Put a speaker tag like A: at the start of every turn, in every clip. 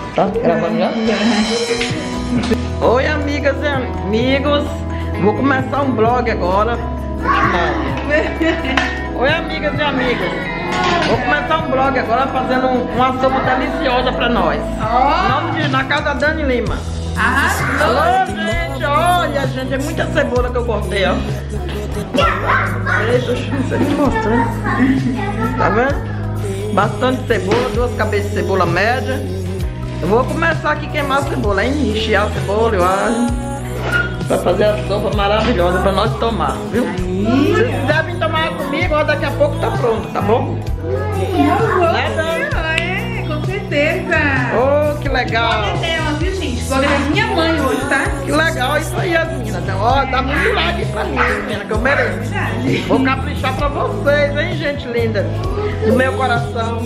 A: Tá gravando já? Oi, amigas e amigos. Vou começar um blog agora. Oi, amigas e amigos. Vou começar um blog agora fazendo uma sopa deliciosa pra nós. Na casa da Dani Lima. Alô, gente, olha, gente, é muita cebola que eu cortei, ó. Eita, deixa eu mostrar. Tá vendo? Bastante cebola, 2 cabeças de cebola média. Eu vou começar aqui a queimar a cebola, hein? Encher a cebola, eu acho. Pra fazer a sopa maravilhosa pra nós tomar, viu? Vocês devem tomar comigo, ó, daqui a pouco tá pronto, tá bom?
B: É, com certeza.
A: Oh, que legal.
B: Ela, viu, gente? Vou levar minha mãe hoje, tá?
A: Que legal, isso aí, as meninas. Ó, dá muito like pra mim, menina, que eu mereço. Vou caprichar pra vocês, hein, gente linda. Do meu coração.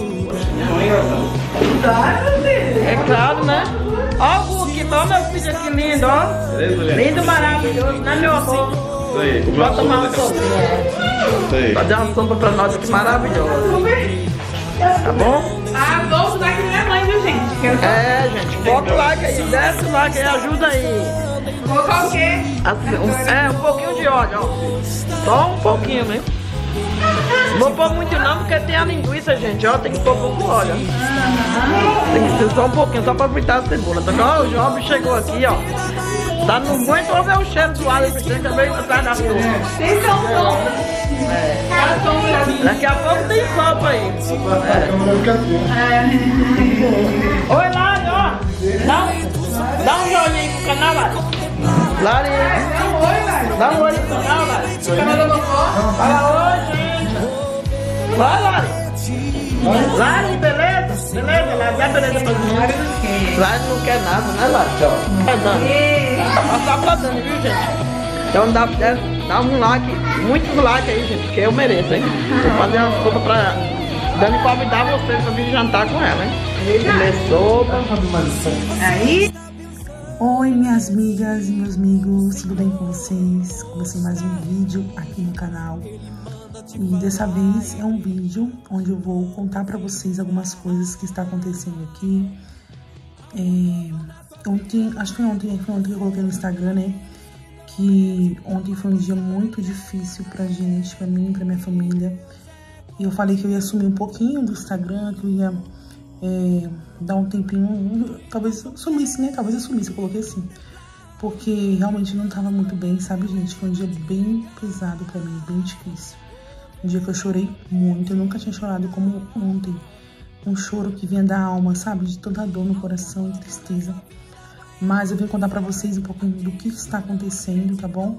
A: É claro, né? Ó o Hulk, ó meu filho aqui lindo, ó. Lindo, maravilhoso, né, meu amor?
C: Isso aí.
A: Vou tomar uma sopinha. Fazer uma sopa pra nós aqui maravilhosa. Tá bom?
B: Vou usar aqui minha mãe, viu, gente?
A: É, gente, bota o like aí, desce o like aí, ajuda aí.
B: Vou colocar o quê?
A: Assim, um pouquinho de óleo, ó. Só um pouquinho, né? Não vou pôr muito não, porque tem a linguiça, gente, ó. Tem que pôr pouco óleo. Tem que ser só um pouquinho, só pra fritar a cebola. Tá vendo? Ó, o Job chegou aqui, ó. Tá no muito, vamos ver o cheiro do alho que tem também atrás da sopa.
B: Tem som.
A: Daqui a pouco tem sopa aí. Oi, Lari, ó. Dá um joinha aí pro canal, Lari. Lari. Dá um oi no canal, Lari. Fala oi, gente. Vai, Lari. Lari, beleza? Beleza, Lari. Dá beleza pra gente. Lari não quer nada, né, Lari? É Dani. Só pra Dani, viu, gente? Então dá um like, muitos likes aí, gente, porque eu mereço, hein? Vou fazer uma sopa pra Dani convidar vocês pra vir jantar com ela, hein? Comer sopa.
B: Aí.
D: Oi, minhas amigas e meus amigos, tudo bem com vocês? Comecei mais um vídeo aqui no canal. E dessa vez é um vídeo onde eu vou contar pra vocês algumas coisas que está acontecendo aqui. Ontem, acho que foi ontem que eu coloquei no Instagram, né? Que ontem foi um dia muito difícil pra gente, pra mim, pra minha família. E eu falei que eu ia sumir um pouquinho do Instagram, que eu ia dar um tempinho, talvez eu sumisse, né? Talvez eu sumisse, eu coloquei assim. Porque realmente não tava muito bem, sabe, gente? Foi um dia bem pesado pra mim, bem difícil. Um dia que eu chorei muito, eu nunca tinha chorado como ontem. Um choro que vinha da alma, sabe? De toda dor no coração e tristeza. Mas eu vim contar pra vocês um pouquinho do que está acontecendo, tá bom?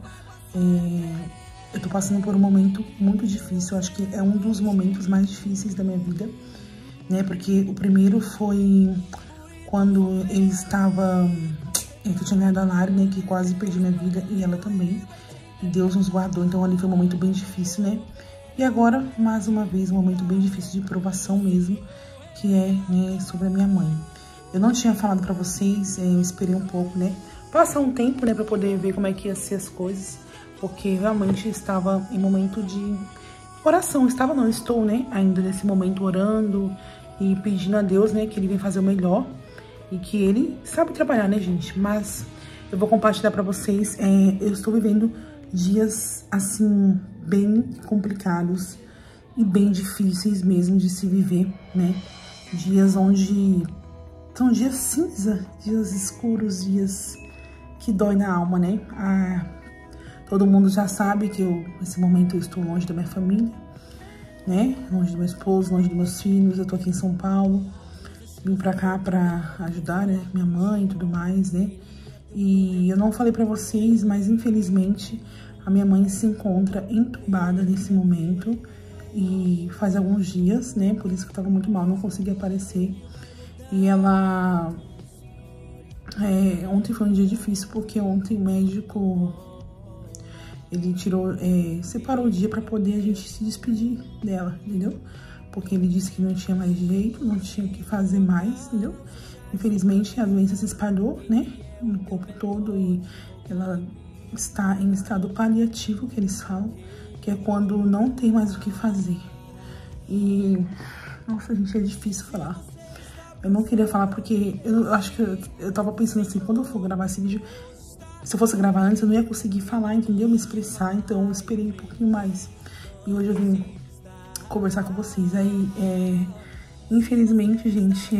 D: Eu tô passando por um momento muito difícil, eu acho que é um dos momentos mais difíceis da minha vida, né? Porque o primeiro foi quando eu estava... eu tinha ganhado a Lari, né? Que quase perdi minha vida, e ela também. E Deus nos guardou, então ali foi um momento bem difícil, né? E agora, mais uma vez, um momento bem difícil de provação mesmo, que é, né, sobre a minha mãe. Eu não tinha falado pra vocês, eu esperei um pouco, né? Passar um tempo, né, pra poder ver como é que ia ser as coisas. Porque realmente estava em momento de oração. Estou, né, ainda nesse momento orando e pedindo a Deus, né, que Ele venha fazer o melhor. E que Ele sabe trabalhar, né, gente? Mas eu vou compartilhar pra vocês, eu estou vivendo dias, assim, bem complicados e bem difíceis mesmo de se viver, né? Dias onde... são dias cinza, dias escuros, dias que dói na alma, né? Todo mundo já sabe que nesse momento eu estou longe da minha família, né? Longe do meu esposo, longe dos meus filhos. Eu tô aqui em São Paulo. Vim pra cá pra ajudar, né? Minha mãe e tudo mais, né? E eu não falei pra vocês, mas infelizmente a minha mãe se encontra entubada nesse momento. E faz alguns dias, né? Por isso que eu tava muito mal, não consegui aparecer. E ela... ontem foi um dia difícil, porque ontem o médico... ele separou o dia pra poder a gente se despedir dela, entendeu? Porque ele disse que não tinha mais jeito, não tinha o que fazer mais, entendeu? Infelizmente, a doença se espalhou, né? No corpo todo, e ela está em estado paliativo, que eles falam, que é quando não tem mais o que fazer. E... nossa, gente, é difícil falar. Eu não queria falar porque eu acho que eu tava pensando assim, quando eu for gravar esse vídeo, se eu fosse gravar antes, eu não ia conseguir falar, entendeu? Me expressar, então eu esperei um pouquinho mais. E hoje eu vim conversar com vocês. Aí, infelizmente, gente,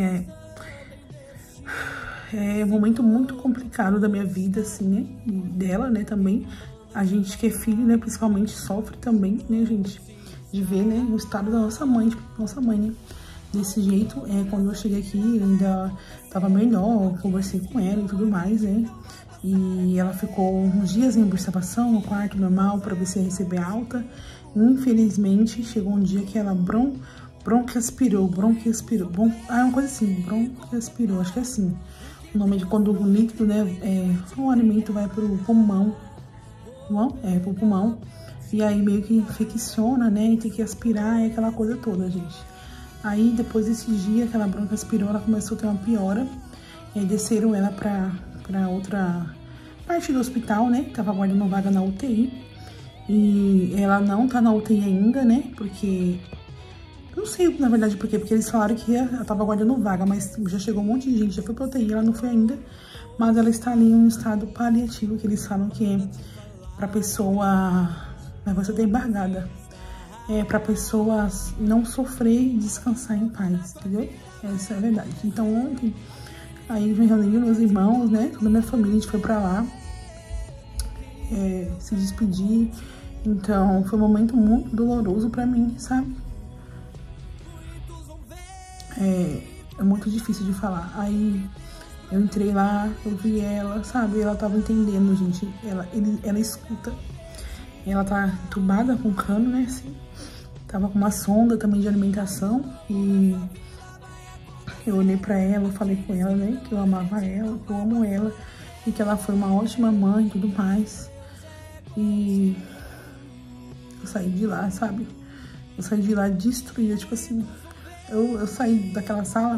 D: é um momento muito complicado da minha vida, assim, né? E dela, né, também. A gente que é filho, né, principalmente sofre também, né, gente? De ver, né, o estado da nossa mãe, né? Desse jeito, quando eu cheguei aqui, eu ainda tava melhor, eu conversei com ela e tudo mais, né? E ela ficou uns dias em observação no quarto normal pra ver se ia receber alta. Infelizmente, chegou um dia que ela bronquiaspirou, uma coisa assim, bronquiaspirou, acho que é assim. O nome de quando o líquido, né, o alimento vai pro pulmão, pro pulmão. E aí meio que infecciona, né, e tem que aspirar, aquela coisa toda, gente. Aí, depois desse dia que ela bronquiaspirou, ela começou a ter uma piora. E aí desceram ela pra outra parte do hospital, né? Tava guardando vaga na UTI. E ela não tá na UTI ainda, né? Porque... não sei, na verdade, por quê. Porque eles falaram que ela tava guardando vaga, mas já chegou um monte de gente, já foi pra UTI, ela não foi ainda. Mas ela está ali em um estado paliativo, que eles falam que é pra pessoa... mas você tá embargada. Pra pessoa não sofrer e descansar em paz, entendeu? Essa é a verdade. Então, ontem, aí me reuni meus irmãos, né? Toda a minha família, a gente foi pra lá se despedir. Então, foi um momento muito doloroso pra mim, sabe? É muito difícil de falar. Aí, eu entrei lá, eu vi ela, sabe? Ela tava entendendo, gente. Ela escuta. Ela tá entubada com cano, né, assim. Tava com uma sonda também de alimentação. E eu olhei pra ela, eu falei com ela, né, que eu amava ela, que eu amo ela. E que ela foi uma ótima mãe e tudo mais. E eu saí de lá, sabe? Eu saí de lá destruída, tipo assim. Eu saí daquela sala,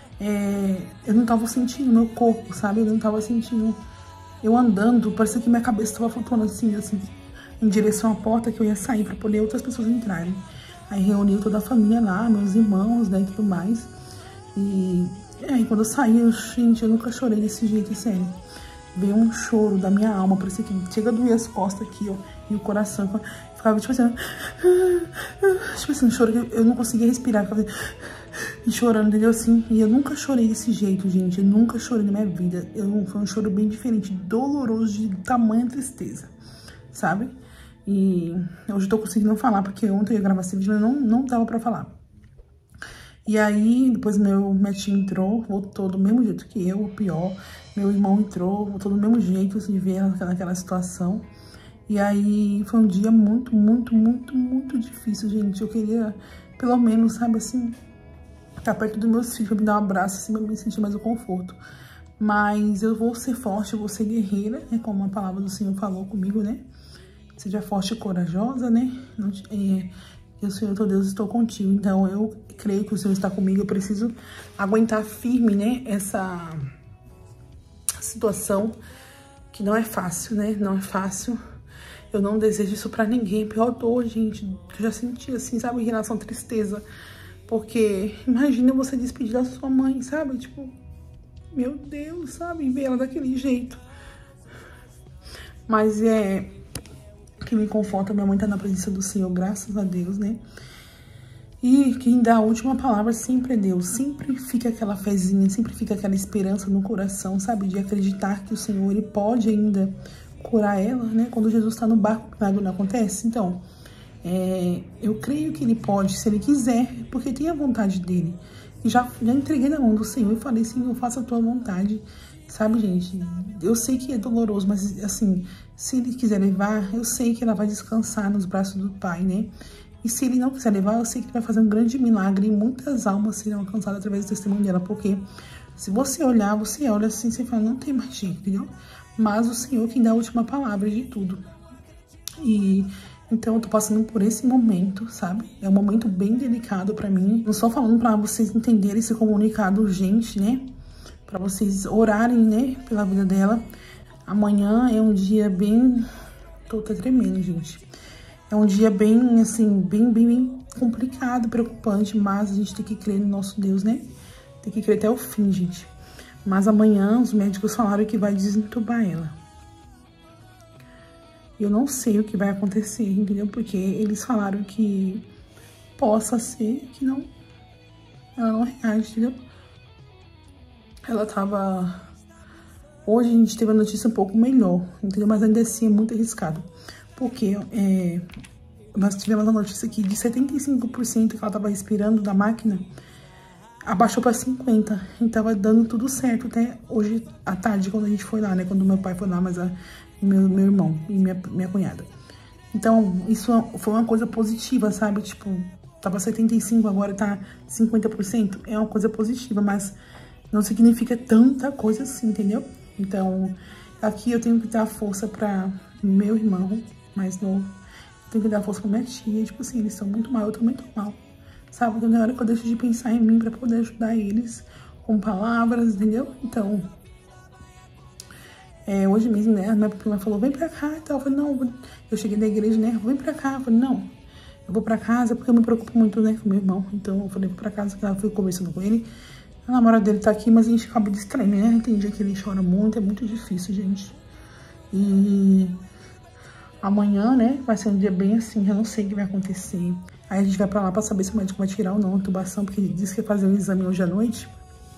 D: eu não tava sentindo meu corpo, sabe? Eu não tava sentindo... eu andando, parecia que minha cabeça tava flutuando assim, em direção à porta que eu ia sair pra poder outras pessoas entrarem. Aí reuni toda a família lá, meus irmãos, né, e tudo mais. E aí quando eu saí, gente, eu nunca chorei desse jeito, sério. Veio um choro da minha alma, parecia que chega a doer as costas aqui, ó, e o coração. Ficava tipo assim, um choro que eu não conseguia respirar, ficava e chorando, entendeu, assim. E eu nunca chorei desse jeito, gente, eu nunca chorei na minha vida. Foi um choro bem diferente, doloroso, de tamanha tristeza, sabe? E hoje eu tô conseguindo falar, porque ontem eu ia gravar esse vídeo, mas não dava pra falar. E aí, depois meu tia entrou, voltou do mesmo jeito que eu, o pior. Meu irmão entrou, voltou do mesmo jeito, assim, de ver ela naquela situação. E aí, foi um dia muito, muito, muito, muito difícil, gente. Eu queria, pelo menos, sabe, assim, estar perto dos meus filhos, pra me dar um abraço, assim, pra me sentir mais o conforto. Mas eu vou ser forte, eu vou ser guerreira, né, como a palavra do Senhor falou comigo, né? Seja forte e corajosa, né? E o Senhor, teu Deus, estou contigo. Então, eu creio que o Senhor está comigo. Eu preciso aguentar firme, né? Essa situação que não é fácil, né? Não é fácil. Eu não desejo isso pra ninguém. Pior dor, gente, que eu já senti, assim, sabe? Em relação à tristeza. Porque imagina você despedir da sua mãe, sabe? Tipo, meu Deus, sabe? Ver ela daquele jeito. Mas que me conforta, minha mãe tá na presença do Senhor, graças a Deus, né? E quem dá a última palavra sempre é Deus. Sempre fica aquela fezinha, sempre fica aquela esperança no coração, sabe? De acreditar que o Senhor, ele pode ainda curar ela, né? Quando Jesus tá no barco, nada não acontece. Então, eu creio que ele pode, se ele quiser, porque tem a vontade dele. E já entreguei na mão do Senhor e falei, Senhor, faça a tua vontade. Sabe, gente, eu sei que é doloroso, mas assim, se ele quiser levar, eu sei que ela vai descansar nos braços do Pai, né? E se ele não quiser levar, eu sei que ele vai fazer um grande milagre e muitas almas serão alcançadas através do testemunho dela, porque se você olhar, você olha assim, você fala, não tem mais jeito, entendeu? Mas o Senhor quem dá a última palavra de tudo. E então eu tô passando por esse momento, sabe? É um momento bem delicado pra mim. Não só falando pra vocês entenderem esse comunicado urgente, né? Pra vocês orarem, né, pela vida dela. Amanhã é um dia bem... tô até tremendo, gente. É um dia bem, assim, bem complicado, preocupante, mas a gente tem que crer no nosso Deus, né? Tem que crer até o fim, gente. Mas amanhã os médicos falaram que vai desentubar ela. Eu não sei o que vai acontecer, entendeu? Porque eles falaram que possa ser que não... Ela não reage, entendeu? Ela tava... Hoje a gente teve a notícia um pouco melhor, entendeu? Mas ainda assim é muito arriscado. Porque nós tivemos a notícia aqui de 75% que ela tava respirando da máquina, abaixou para 50%. E tava dando tudo certo até hoje à tarde, quando a gente foi lá, né? Quando meu pai foi lá, mas meu irmão e minha cunhada. Então, isso foi uma coisa positiva, sabe? Tipo, tava 75%, agora tá 50%. É uma coisa positiva, mas não significa tanta coisa assim, entendeu? Então, aqui eu tenho que dar força pra meu irmão mais novo. Eu tenho que dar força pra minha tia. Tipo assim, eles estão muito mal, eu também tô mal. Sabe? Então, na hora que eu deixo de pensar em mim pra poder ajudar eles com palavras, entendeu? Então, hoje mesmo, né, a minha prima falou, vem pra cá e tal. Eu falei, não, eu cheguei da igreja, né, vem pra cá. Eu falei, não, eu vou pra casa porque eu me preocupo muito, né, com meu irmão. Então, eu falei, vou pra casa, que eu fui conversando com ele. A namorada dele tá aqui, mas a gente acaba distraindo, né? Tem dia que ele chora muito, é muito difícil, gente. E amanhã, né, vai ser um dia bem assim, eu não sei o que vai acontecer. Aí a gente vai pra lá pra saber se o médico vai tirar ou não a tubação, porque ele disse que ia fazer um exame hoje à noite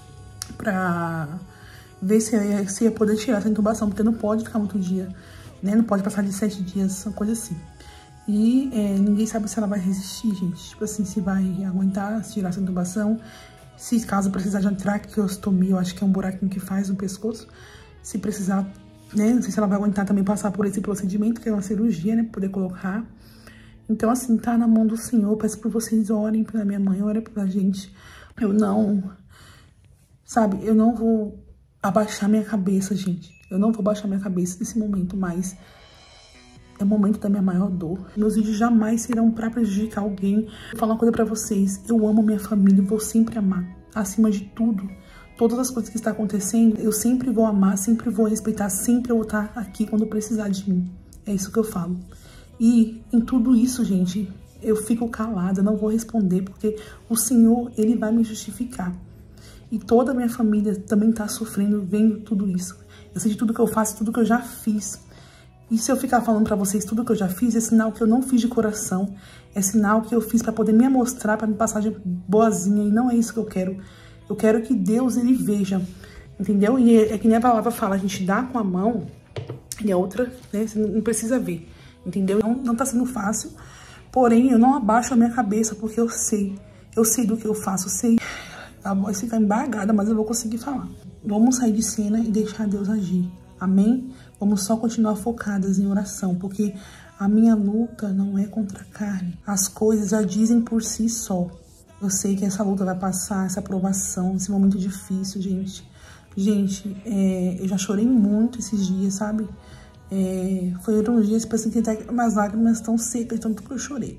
D: pra ver se ia poder tirar essa intubação, porque não pode ficar muito dia, né? Não pode passar de 7 dias, uma coisa assim. E ninguém sabe se ela vai resistir, gente. Tipo assim, se vai aguentar tirar essa intubação. Se caso precisar de uma traqueostomia, eu acho que é um buraquinho que faz no pescoço. Se precisar, né? Não sei se ela vai aguentar também passar por esse procedimento, que é uma cirurgia, né? Pra poder colocar. Então, assim, tá na mão do Senhor. Peço por vocês, orem pela minha mãe, orem pela gente. Eu não... Sabe? Eu não vou abaixar minha cabeça, gente. Eu não vou abaixar minha cabeça nesse momento, mas... é o momento da minha maior dor. Meus vídeos jamais serão pra prejudicar alguém. Vou falar uma coisa pra vocês. Eu amo minha família e vou sempre amar. Acima de tudo. Todas as coisas que estão acontecendo, eu sempre vou amar, sempre vou respeitar, sempre eu vou estar aqui quando precisar de mim. É isso que eu falo. E em tudo isso, gente, eu fico calada, não vou responder, porque o Senhor, Ele vai me justificar. E toda a minha família também tá sofrendo, vendo tudo isso. Eu sei de tudo que eu faço, tudo que eu já fiz. E se eu ficar falando pra vocês tudo que eu já fiz, é sinal que eu não fiz de coração. É sinal que eu fiz pra poder me mostrar, pra me passar de boazinha. E não é isso que eu quero. Eu quero que Deus, Ele veja. Entendeu? E é que nem a palavra fala, a gente dá com a mão e a outra, né, você não precisa ver. Entendeu? Não tá sendo fácil. Porém, eu não abaixo a minha cabeça, porque eu sei. Eu sei do que eu faço, eu sei. A voz fica embargada, mas eu vou conseguir falar. Vamos sair de cena e deixar Deus agir. Amém? Vamos só continuar focadas em oração, porque a minha luta não é contra a carne. As coisas já dizem por si só. Eu sei que essa luta vai passar, essa provação, esse momento difícil, gente. Gente, eu já chorei muito esses dias, sabe? Foram uns dias, parece que até minhas lágrimas estão secas, tanto que eu chorei.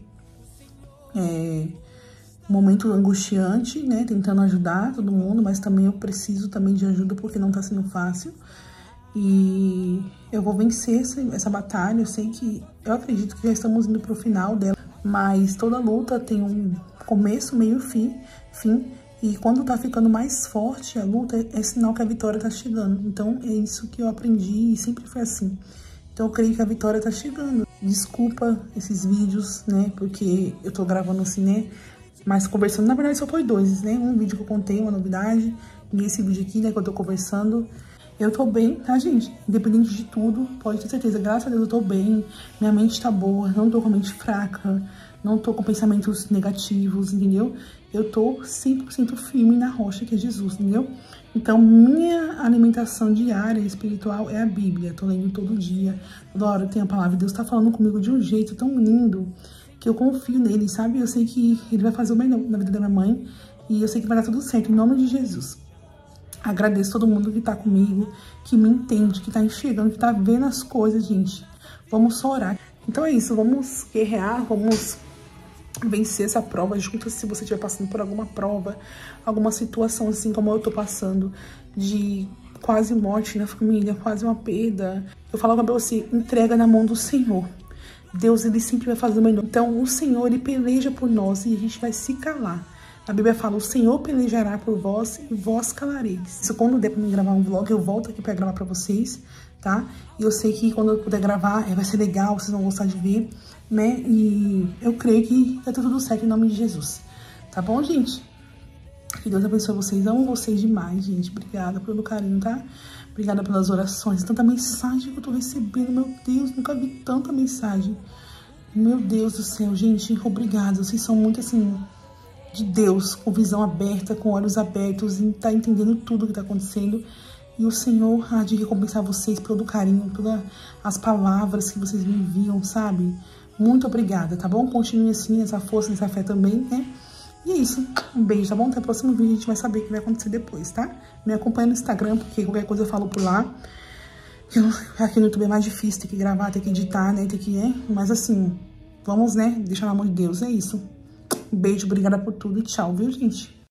D: Um momento angustiante, né? Tentando ajudar todo mundo, mas também eu preciso também de ajuda, porque não tá sendo fácil. E eu vou vencer essa batalha. Eu acredito que já estamos indo pro final dela, mas toda luta tem um começo, meio e fim. E quando tá ficando mais forte a luta, é sinal que a vitória tá chegando. Então é isso que eu aprendi e sempre foi assim. Então eu creio que a vitória tá chegando. Desculpa esses vídeos, né, porque eu tô gravando assim, né, mas conversando. Na verdade só foi 2, né, um vídeo que eu contei, uma novidade, e esse vídeo aqui, né, que eu tô conversando. Eu tô bem, tá, gente? Independente de tudo, pode ter certeza. Graças a Deus eu tô bem, minha mente tá boa, não tô com a mente fraca, não tô com pensamentos negativos, entendeu? Eu tô 100% firme na rocha que é Jesus, entendeu? Então, minha alimentação diária espiritual é a Bíblia. Tô lendo todo dia, toda hora tem a palavra. Deus tá falando comigo de um jeito tão lindo que eu confio nele, sabe? Eu sei que Ele vai fazer o melhor na vida da minha mãe e eu sei que vai dar tudo certo, em nome de Jesus. Agradeço todo mundo que tá comigo, que me entende, que tá enxergando, que tá vendo as coisas, gente. Vamos só orar. Então é isso, vamos guerrear, vamos vencer essa prova juntas. Se você estiver passando por alguma prova, alguma situação assim como eu tô passando, de quase morte na família, quase uma perda, eu falo pra você, entrega na mão do Senhor. Deus, Ele sempre vai fazer o melhor. Então o Senhor, Ele peleja por nós e a gente vai se calar. A Bíblia fala, o Senhor pelejará por vós e vós calareis. Isso quando der pra mim gravar um vlog, eu volto aqui pra gravar pra vocês, tá? E eu sei que quando eu puder gravar, vai ser legal, vocês vão gostar de ver, né? E eu creio que vai tudo certo em nome de Jesus. Tá bom, gente? Que Deus abençoe vocês. Amo vocês demais, gente. Obrigada pelo carinho, tá? Obrigada pelas orações. Tanta mensagem que eu tô recebendo. Meu Deus, nunca vi tanta mensagem. Meu Deus do céu, gente. Obrigada. Vocês são muito, assim, de Deus. Com visão aberta, com olhos abertos. E tá entendendo tudo que tá acontecendo. E o Senhor há de recompensar vocês pelo carinho, pelas palavras que vocês me enviam, sabe? Muito obrigada, tá bom? Continue assim, nessa força, nessa fé também, né? E é isso. Um beijo, tá bom? Até o próximo vídeo, a gente vai saber o que vai acontecer depois, tá? Me acompanha no Instagram, porque qualquer coisa eu falo por lá. Aqui no YouTube é mais difícil, ter que gravar, ter que editar, né? Ter que, Mas assim, vamos, né? Deixar na mão de Deus, é isso. Um beijo, obrigada por tudo e tchau, viu, gente?